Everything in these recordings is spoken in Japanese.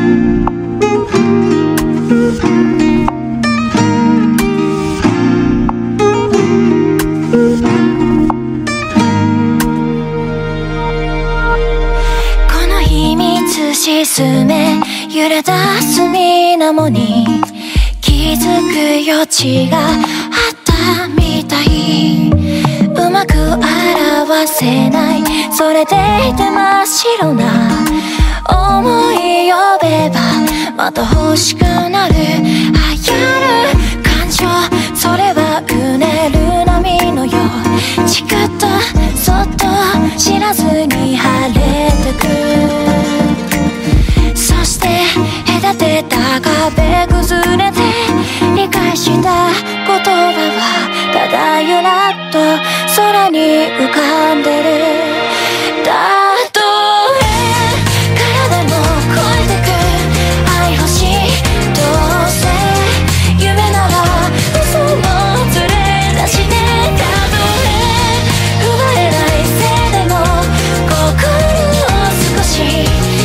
沈め揺れ出す水面に気づく余地があったみたい。うまく表せない、それでいて真っ白な思い呼べばまた欲しくなる。流行る感情、それはうねる波のよう、チクッとそっと知らずに晴れてく。そして隔てた壁崩れて理解した言葉はただゆらっと空に浮かんでる。たとえ体も超えてく愛欲しい、どうせ夢なら嘘もずれ出して、たとえ奪えないせいでも心を少し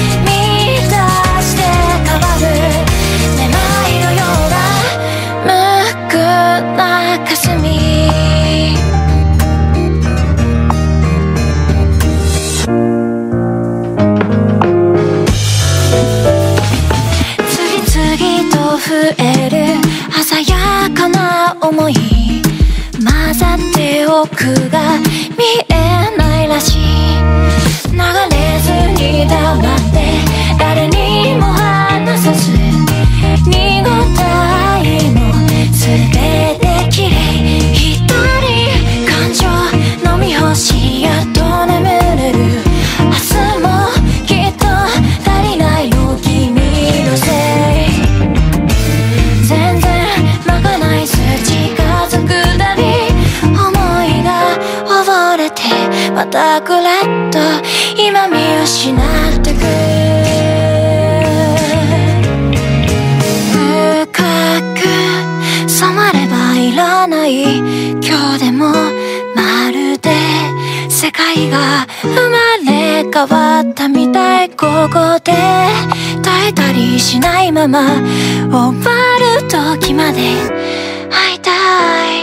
増える鮮やかな想い、混ざって奥が見えないらしい。流れずに黙って誰にも話さず、濁った愛も全て綺麗。一人感情飲み干しやっと眠れる。明日もきっと足りないの君のせい。全然まかないす近づくたび思いが溺れてまたくらっと今見失ってく。深く染まればいらない今日でも、まるで世界が生まれ変わったみたい。ここで耐えたりしないまま終わる時まで会いたい。